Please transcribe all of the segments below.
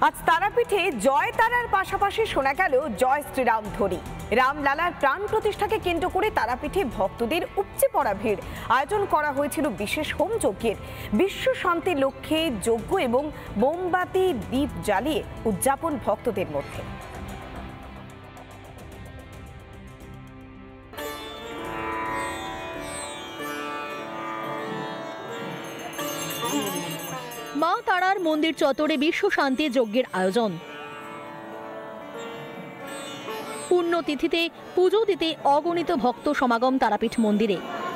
আজ তারাপীঠে জয় তারার পাশাপাশি শোনা গেল জয় শ্রীরাম ধ্বনি। রামলালার প্রাণ প্রতিষ্ঠাকে কেন্দ্র করে তারাপীঠে ভক্তদের উপচে পড়া ভিড়। আয়োজন করা হয়েছিল বিশেষ হোম যজ্ঞের। বিশ্ব শান্তির লক্ষ্যে যজ্ঞ এবং মোমবাতি দীপ জ্বালিয়ে উদযাপন ভক্তদের মধ্যে। মা তারার মন্দির চত্বরে বিশ্ব শান্তি যজ্ঞের আয়োজন। পুণ্যতিথিতে পুজো দিতে অগণিত ভক্ত সমাগম তারাপীঠ মন্দিরে।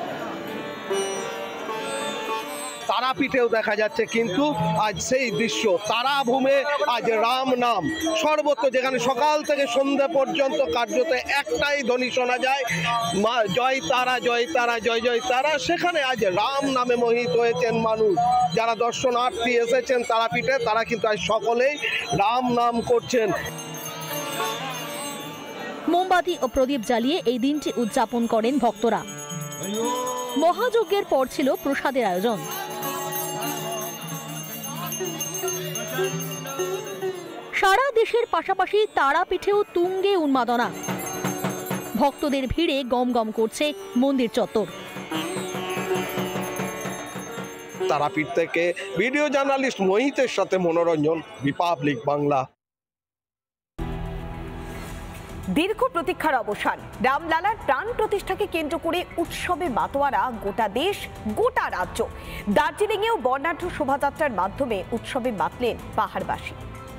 তারাপীঠেও দেখা যাচ্ছে কিন্তু আজ সেই দৃশ্য। তারাভূমে আজ রাম নাম সর্বত্র, যেখানে সকাল থেকে সন্ধ্যা পর্যন্ত কার্যত একটাই ধ্বনি শোনা যায়, মা জয় তারা জয় তারা জয় জয় তারা। সেখানে আজ রাম নামে মোহিত হয়েছেন মানুষ। যারা দর্শনার্থী এসেছেন তারাপীঠে তারা কিন্তু আজ সকলেই রাম নাম করছেন। মোমবাতি ও প্রদীপ জ্বালিয়ে এই দিনটি উদযাপন করেন ভক্তরা। মহাযজ্ঞের পর ছিল প্রসাদের আয়োজন। সারা দেশের পাশাপাশি তারাপীঠেও তুঙ্গে উন্মাদনা। ভক্তদের ভিড়ে গম গম করছে মন্দির চত্বর। তারাপীঠ থেকে ভিডিও জার্নালিস্ট মোহিতের সাথে মনোরঞ্জন, রিপাবলিক বাংলা। দীর্ঘ প্রতীক্ষার অবসান। রামলালার প্রাণ প্রতিষ্ঠাকে কেন্দ্র করে উৎসবে মাতোয়ারা গোটা দেশ, গোটা রাজ্য। দার্জিলিংয়েও বর্ণাঢ্য শোভাযাত্রার মাধ্যমে উৎসবে মাতলেন পাহাড়বাসী।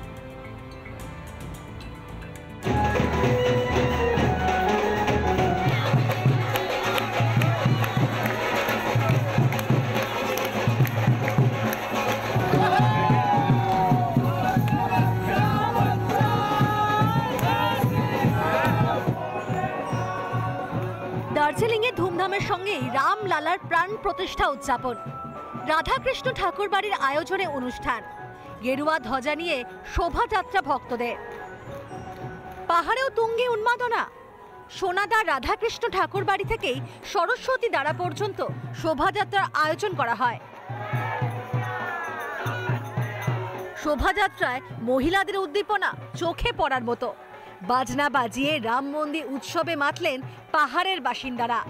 দার্জিলিংয়ে ধুমধামের সঙ্গেই রামলালার প্রাণ প্রতিষ্ঠা উদযাপন। রাধাকৃষ্ণ ঠাকুর বাড়ির আয়োজনে অনুষ্ঠান। গেরুয়া ধ্বজা নিয়ে শোভাযাত্রা ভক্তদের। পাহাড়েও তুঙ্গে উন্মাদনা। সোনাদা রাধাকৃষ্ণ ঠাকুর বাড়ি থেকেই সরস্বতী দ্বারা পর্যন্ত শোভাযাত্রার আয়োজন করা হয়। শোভাযাত্রায় মহিলাদের উদ্দীপনা চোখে পড়ার মতো। বাজনা বাজিয়ে রাম মন্দির উৎসবে মাতলেন পাহাড়ের বাসিন্দারা।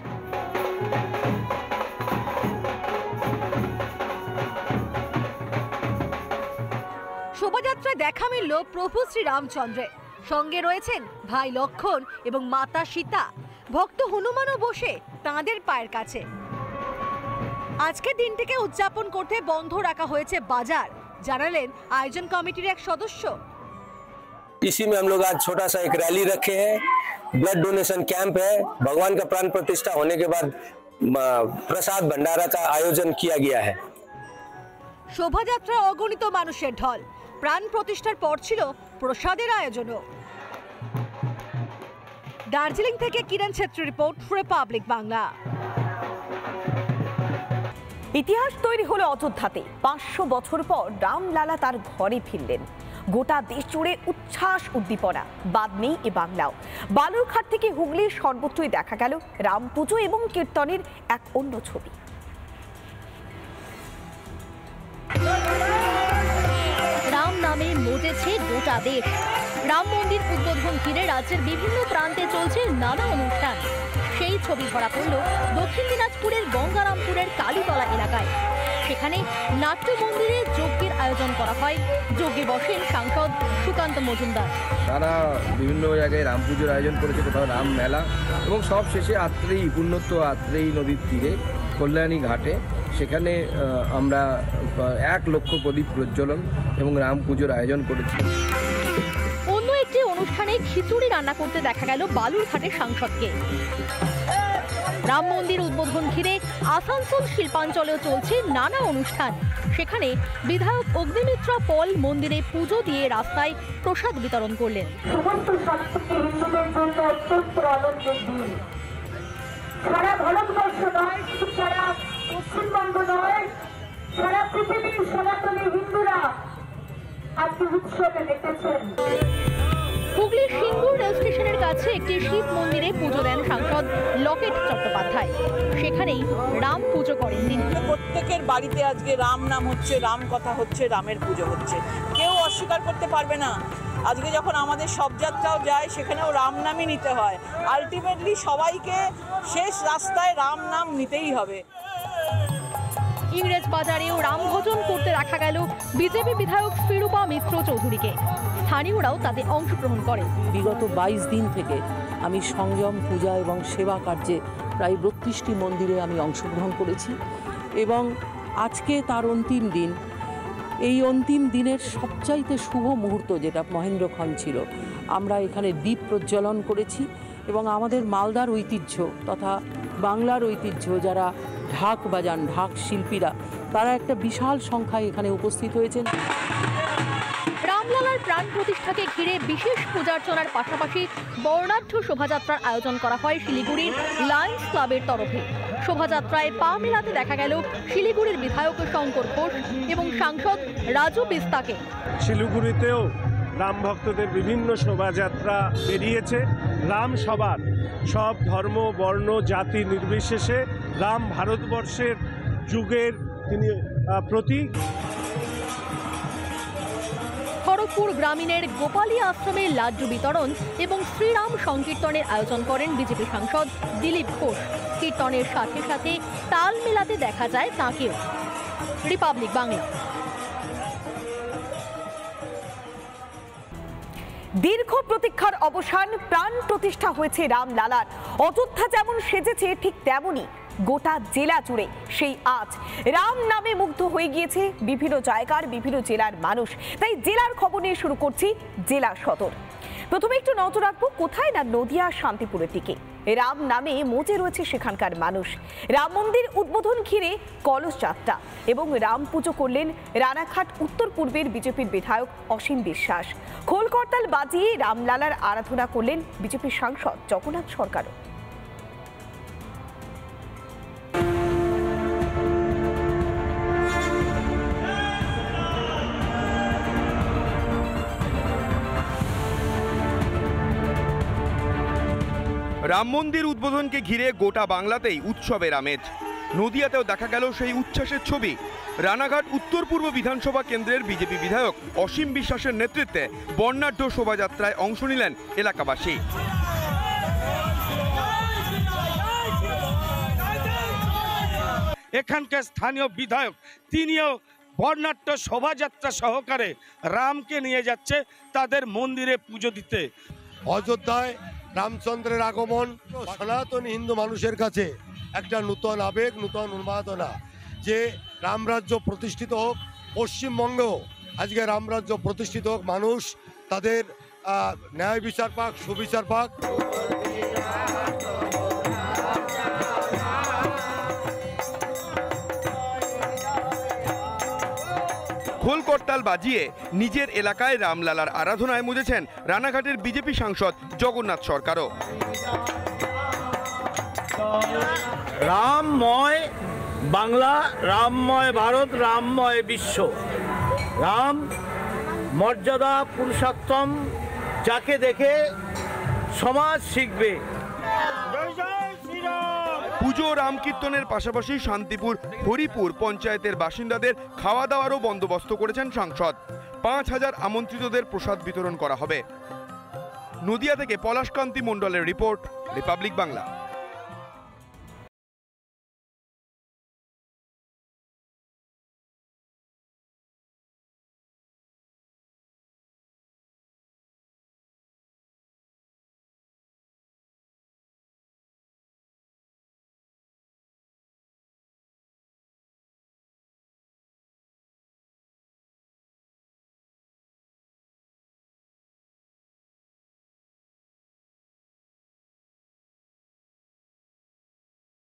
শোভাযাত্রায় দেখা মিলল প্রভু শ্রী রামচন্দ্রের। সঙ্গে রয়েছেন ভাই লক্ষণ এবং মাতা সীতা। ভক্ত হনুমানও বসে তাঁদের পায়ের কাছে। আজকের দিনটিকে উদযাপন করতে বন্ধ রাখা হয়েছে বাজার, জানালেন আয়োজন কমিটির এক সদস্য। इसी में हम लोग आज छोटा सा एक रैली रखे हैं। ब्लड डोनेशन कैंप है। भगवान का प्राण प्रतिष्ठा होने के बाद प्रसाद भंडारा का आयोजन किया गया है। शोभायात्रा अगणित मानुषेर ढल। प्राण प्रतिष्ठार पर छिलो प्रसादेर आयोजनও। दार्जिलिंग থেকে কিরণ ছেত্রী রিপোর্ট, রিপাবলিক বাংলা। ইতিহাস তৈরি হলো অযোধ্যাতে। 500 বছর পর রামলালা তার ঘরে ফিরলেন। গোটা দেশ জুড়ে উচ্ছ্বাস উদ্দীপনা, বাদ নেই এ বাংলাও। বালুরঘাট থেকে হুগলির সর্বত্রই দেখা গেল রাম পুজো এবং কীর্তনের এক অন্য ছবি। রাম নামে মজেছে গোটা দেশ। রাম মন্দির উদ্বোধন ঘিরে রাজ্যের বিভিন্ন প্রান্তে চলছে নানা অনুষ্ঠান। সেই ছবি ধরা পড়ল দক্ষিণ দিনাজপুরের গঙ্গারামপুরের কালীতলা এলাকায়। সেখানে নাট্য মন্দিরে যজ্ঞের আয়োজন করা হয়। যজ্ঞে বসেন সাংসদ সুকান্ত মজুমদার। তারা বিভিন্ন জায়গায় রাম পুজোর আয়োজন করেছে, কোথাও রাম মেলা, এবং সব শেষে আত্রেয়ী পুণ্যত্ব আত্রেয়ী নদীর তীরে কল্যাণী ঘাটে সেখানে আমরা 1 লক্ষ প্রদীপ প্রজ্বলন এবং রাম পুজোর আয়োজন করেছি। অন্য একটি অনুষ্ঠানে খিচুড়ি রান্না করতে দেখা গেল বালুরঘাটের সাংসদকে। রাম মন্দির উদ্বোধন ঘিরে আসানসোল শিল্পাঞ্চলেও চলছে নানা অনুষ্ঠান। সেখানে বিধায়ক অগ্নিমিত্র পল মন্দিরে পুজো দিয়ে রাস্তায় প্রসাদ বিতরণ করলেন। সারা ভারতবর্ষ নয়, সারা পশ্চিমবঙ্গ নয়, সারা পৃথিবীর সনাতনী হিন্দুরা আজকে উৎসবে দেখেছেন। হুগলির সিঙ্গুর রেল স্টেশনের কাছে একটি শিব মন্দিরে পুজো দেন সাংসদ লকেট চট্টোপাধ্যায়। সেখানেই রাম পুজো করেন তিনি। প্রত্যেকের বাড়িতে আজকে রাম নাম হচ্ছে, রাম কথা হচ্ছে, রামের পুজো হচ্ছে। কেউ অস্বীকার করতে পারবে না। আজকে যখন আমাদের শবযাত্রাও যায় সেখানেও রাম নামই নিতে হয়। আলটিমেটলি সবাইকে শেষ রাস্তায় রাম নাম নিতেই হবে। ইংরেজ বাজারেও রাম ভজন করতে দেখা গেল বিজেপি বিধায়ক শ্রীরূপা মিত্র চৌধুরীকে। স্থানীয়রাও তাতে অংশগ্রহণ করে। বিগত 22 দিন থেকে আমি সংযম পূজা এবং সেবা কার্যে প্রায় 32টি মন্দিরে আমি অংশগ্রহণ করেছি এবং আজকে তার অন্তিম দিন। এই অন্তিম দিনের সবচাইতে শুভ মুহূর্ত যেটা মহেন্দ্রক্ষণ ছিল, আমরা এখানে দীপ প্রজ্বলন করেছি এবং আমাদের মালদার ঐতিহ্য তথা বাংলার ঐতিহ্য যারা ঢাক বাজান, ঢাক শিল্পীরা, তারা একটা বিশাল সংখ্যায় এখানে উপস্থিত হয়েছেন। রামলালার প্রাণ প্রতিষ্ঠাকে ঘিরে বিশেষ পূজার্চনার পাশাপাশি বর্ণাঢ্য শোভাযাত্রার আয়োজন করা হয় শিলিগুড়ির লায়ন্স ক্লাবের তরফে। শোভাযাত্রায় পা মেলাতে দেখা গেল শিলিগুড়ির বিধায়ক শঙ্কর ঘোষ এবং সাংসদ রাজু বিস্তাকে। শিলিগুড়িতেও রাম ভক্তদের বিভিন্ন শোভাযাত্রা বেরিয়েছে। রাম সবার, সব ধর্ম বর্ণ জাতি নির্বিশেষে রাম ভারতবর্ষের যুগের তিনি প্রতীক। খড়গপুর গ্রামীণের গোপালী আশ্রমে লাড্ডু বিতরণ এবং শ্রীরাম সংকীর্তনের আয়োজন করেন বিজেপি সাংসদ দিলীপ ঘোষ। কীর্তনের সাথে সাথে তাল মেলাতে দেখা যায় তাঁকেও। রিপাবলিক বাংলা। দীর্ঘ প্রতীক্ষার অবসান, প্রাণ প্রতিষ্ঠা হয়েছে রামলালার। অযোধ্যা যেমন সেজেছে ঠিক তেমনই গোটা জেলা জুড়ে সেই আজ রাম নামে মুগ্ধ হয়ে গিয়েছে বিভিন্ন জায়গার বিভিন্ন জেলার মানুষ। তাই জেলার খবর নিয়ে শুরু করছি জেলা সদর। প্রথমে একটু নজর রাখবো কোথায়, না নদিয়া শান্তিপুরের দিকে। রাম নামে মজে রয়েছে সেখানকার মানুষ। রাম মন্দির উদ্বোধন ঘিরে কলস যাত্রা এবং রাম পুজো করলেন রানাঘাট উত্তর পূর্বের বিজেপির বিধায়ক অসীম বিশ্বাস। খোল করতাল বাজিয়ে রামলালার আরাধনা করলেন বিজেপির সাংসদ জগন্নাথ সরকারও। রাম মন্দির উদ্বোধনকে ঘিরে গোটা বাংলাতেই উৎসবের আমেজ। নদিয়াতেও দেখা গেল সেই উচ্ছ্বাসের ছবি। রানাঘাট উত্তর পূর্ব বিধানসভা কেন্দ্রের বিজেপি বিধায়ক অসীম বিশ্বাসের নেতৃত্বে বর্ণাঢ্য শোভাযাত্রায় অংশ নিলেন এলাকাবাসী। এখানকার স্থানীয় বিধায়ক তিনিও বর্ণাঢ্য শোভাযাত্রা সহকারে রামকে নিয়ে যাচ্ছে তাদের মন্দিরে পুজো দিতে। অযোধ্যায় রামচন্দ্রের আগমন সনাতনী হিন্দু মানুষের কাছে একটা নূতন আবেগ, নূতন উন্মাদনা যে রামরাজ্য প্রতিষ্ঠিত হোক। পশ্চিমবঙ্গেও আজকে রামরাজ্য প্রতিষ্ঠিত হোক, মানুষ তাদের ন্যায় বিচার পাক, সুবিচার পাক। খোল করতাল বাজিয়ে নিজের এলাকায় রামলালার আরাধনায় মজেছেন রানাঘাটের বিজেপি সাংসদ জগন্নাথ সরকারও। রামময় বাংলা, রামময় ভারত, রামময় বিশ্ব। রাম মর্যাদা পুরুষোত্তম, যাকে দেখে সমাজ শিখবে। পুজো রাম কীর্তনের পাশাপাশি শান্তিপুর হরিপুর পঞ্চায়েতের বাসিন্দাদের খাওয়া দাওয়ারও বন্দোবস্ত করেছেন সাংসদ। 5000 আমন্ত্রিতদের প্রসাদ বিতরণ করা হবে। নদিয়া থেকে পলাশকান্তি মণ্ডলের রিপোর্ট, রিপাবলিক বাংলা।